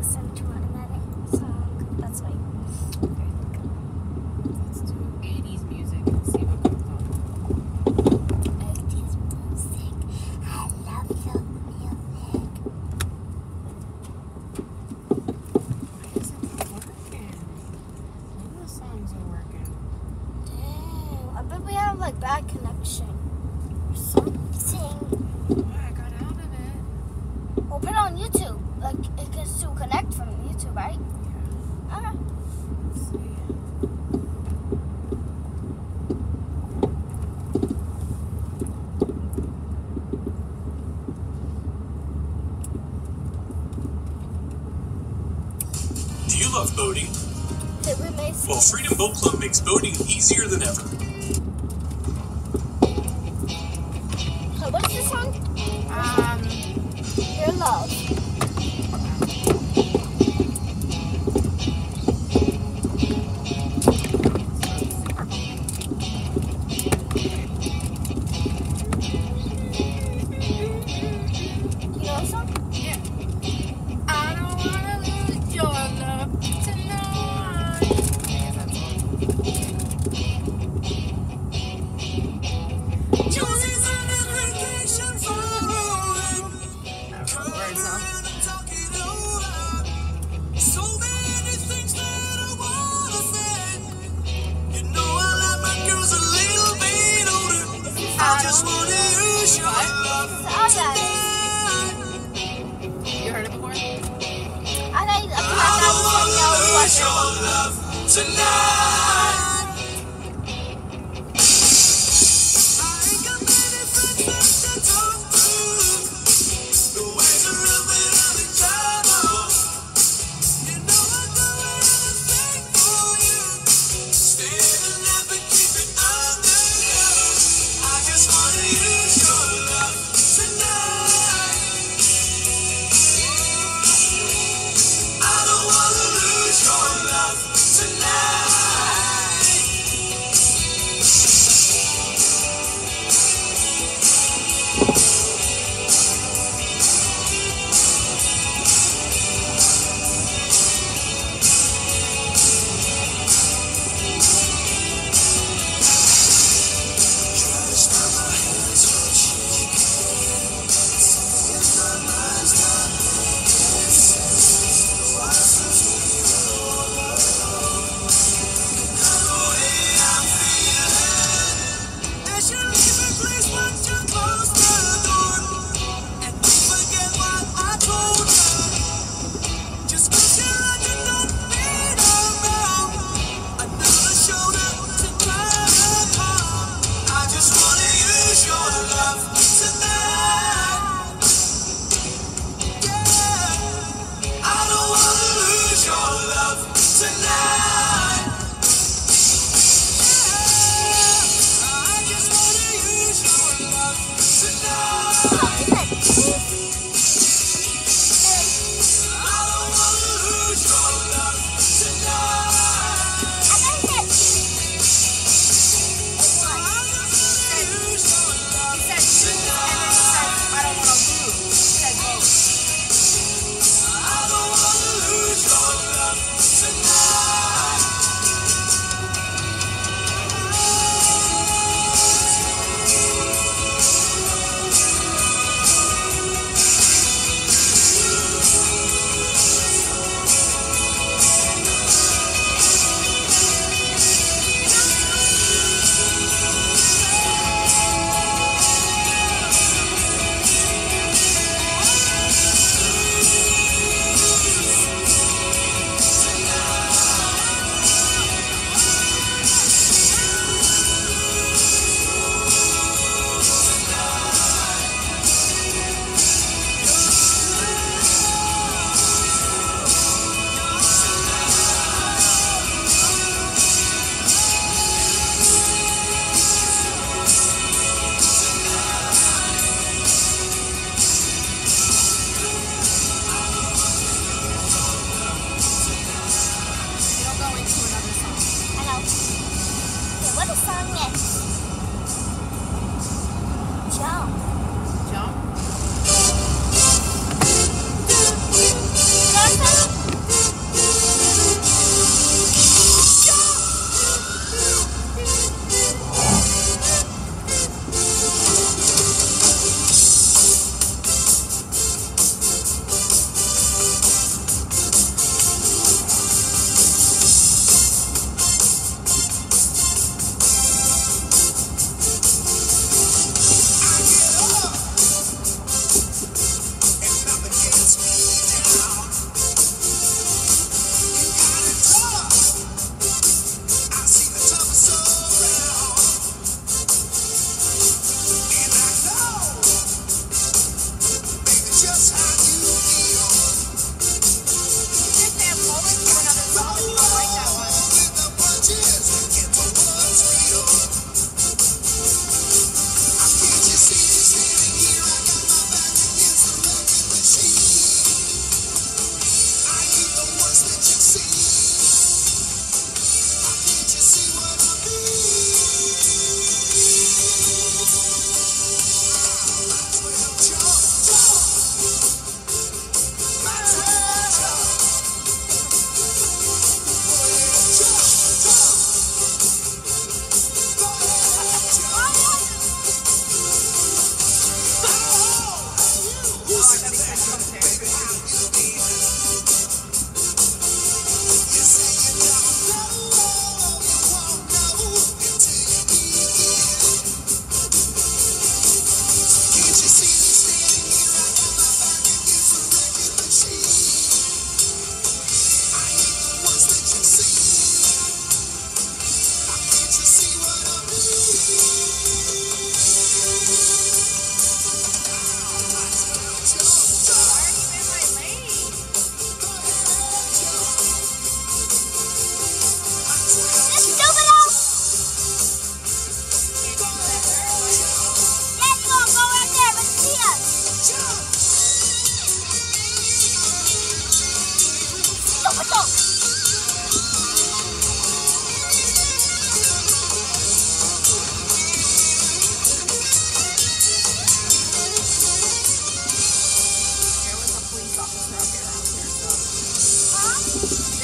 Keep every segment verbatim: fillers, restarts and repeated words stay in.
listen to an another song. That's why. Let's do eighties music and see what comes up. eighties music. I love your music. Why isn't it working? Maybe the songs are working. Dang, I bet we have like bad connection or something. Oh, I got out of it. We'll put it on YouTube. Like it can still connect from YouTube, right? Yeah. Okay. Let's see. Do you love boating? Did we make Well, Freedom Boat Club makes boating easier than ever. So what's this song? Um, Your Love. You know the song? yeah. I don't wanna lose your love tonight. Yeah, that's all. Josie's on a vacation far away. I don't know the words now. So many things that I wanna say. You know I like my girls a little bit older. I just wanna use your love Oh yeah. You heard it before? I know. I thought we said no. We watched your it. love tonight. I ain't got many friends to talk to. The ways are a bit unexplainable. You know I'd do anything for you. Stay and never keep it under you. I just wanna use your love tonight. I don't wanna lose your love tonight.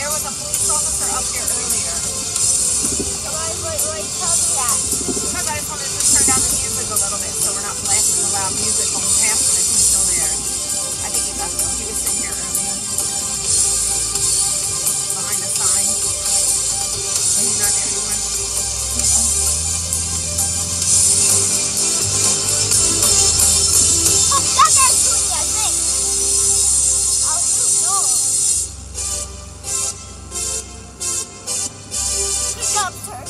there was a police officer up here earlier. So why, why, why tell me that? Because I just wanted to turn down the music a little bit so we're not blasting the loud music going past him if he's still there. I think he left though. He was sitting here earlier. Behind the sign. But he's not there anymore. Oh, that guy's doing it, I think. Oh, you know. Good job, sir.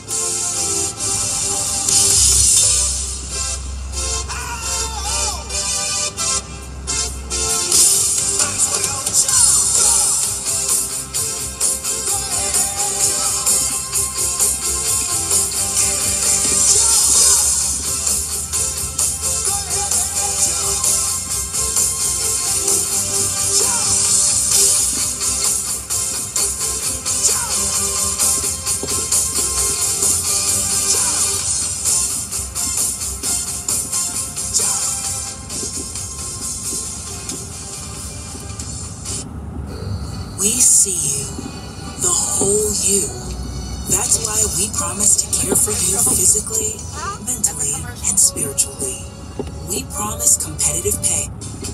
We see you, the whole you. That's why we promise to care for you physically, mentally, and spiritually. We promise competitive pay.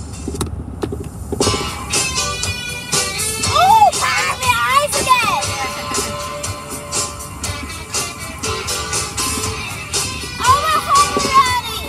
Oh, Pie, my eyes again. Oh, we're home already.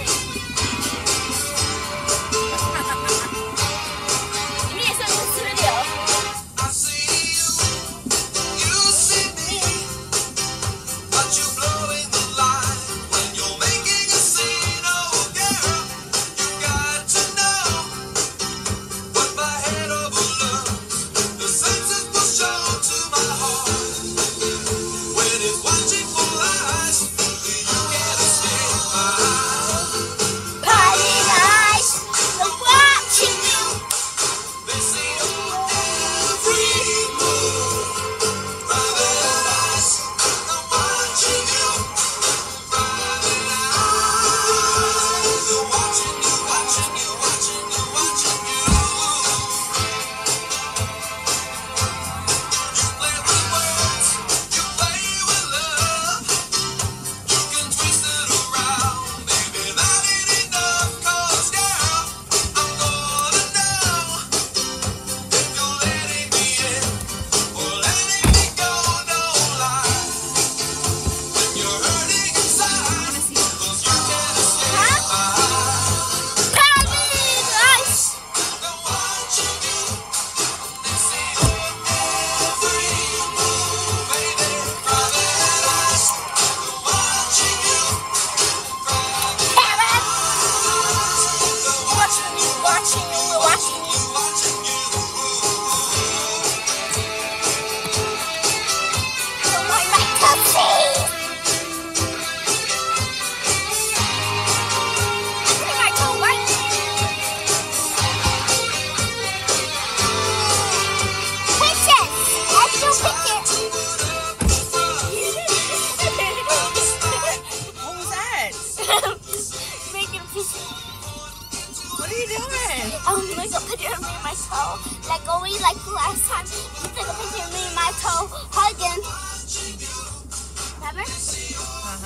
You need to send this video. I see you, you see me, but you blowing the line when you're making a scene. Oh girl, you got to know what my head overlooks. The senses will show to my heart when it's watching for eyes. You can't escape my eyes. Pie, my eyes. They're watching you. They see your every move. Private eyes, they're watching you. Private eyes, they're watching you, watching you, watching you, watching you. You play with words, you play with love. You can twist it around, baby, that ain't enough. 'Cause girl, I'm gonna know if you're letting me in or letting me go. No lie, when you're hurting inside, 'cause you can't escape my eyes. Pie, my eyes. They're watching you, they see your every move, baby. Private eyes, they're watching you. Private eyes, they're watching you, watching you, watching you, watching you. Oh, my right puppy. I think I told right. Princess, let's go pick What was that? it. Making a piece. What are you doing? I'm gonna make a picture of me and my toe. Like always, like the last time, you took a picture of me and my toe hugging. Remember? Uh-huh.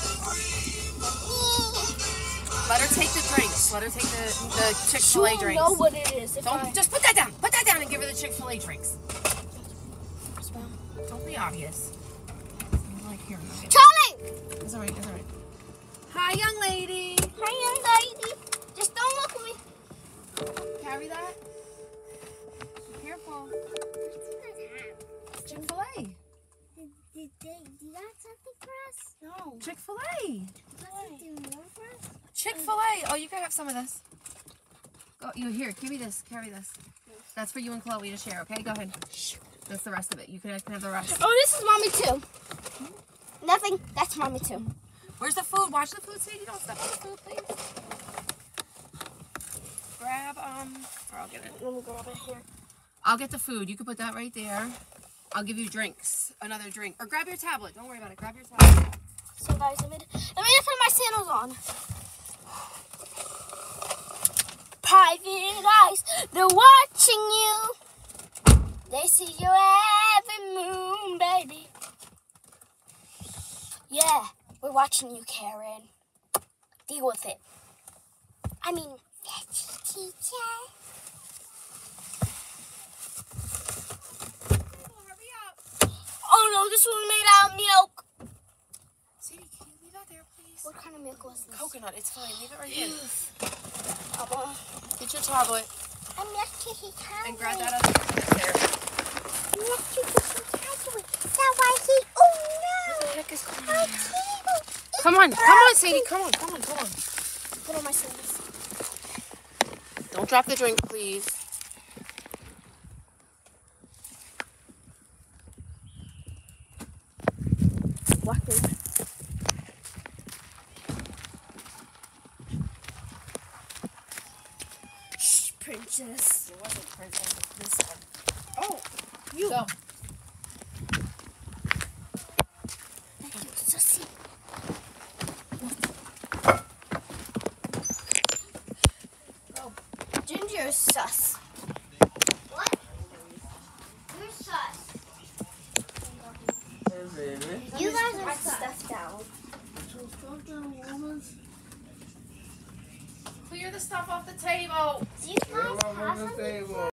Let her take the drinks. Let her take the, the Chick-fil-A She'll drinks. know what it is if Don't I just put that down. Put that down and give her the Chick-fil-A drinks. smell. Don't be obvious. I'm like here. Okay. Charlie! It's alright. It's alright. Hi, young lady. Hi, young lady. Just don't look at me. Carry that. Be careful. Chick-fil-A. Did, did, they, did you got something for us? No. Chick-fil-A. You got something more for us? Chick-fil-A. Oh, you can have some of this. Go. You here? Give me this. Carry this. That's for you and Chloe to share. Okay. Go ahead. That's the rest of it. You can, can have the rest. Oh, this is mommy too. Nothing. That's mommy too. Where's the food? Watch the food, sweetie. Don't step on the food, please. Grab, um, or I'll get it. Let me grab it here. I'll get the food. You can put that right there. I'll give you drinks. Another drink. Or grab your tablet. Don't worry about it. Grab your tablet. So guys, let me, let me just put my sandals on. Private eyes, they're watching you. They see your Yeah, we're watching you, Karen. Deal with it. I mean, yes, teacher. Hurry up. Oh no, this one made out of milk. Sadie, can you leave that there, please? What kind of milk was this? Coconut. It's fine. Leave it right here. Mama. Get your tablet I'm not taking time. and grab that other there. I'm not taking time. That why he. Oh no. What the heck is going My on? table. Come on. Come on, Sadie. Come on. Come on. Come on. Put on my sleeves. Don't drop the drink, please. Walk me. Shh, princess. It wasn't princess. It's this one. Oh, you. Go. Thank you, Susie. Go. Ginger is sus. What? You're sus. You guys are sus. Stuff down. Clear the stuff off the table. Do you guys have some?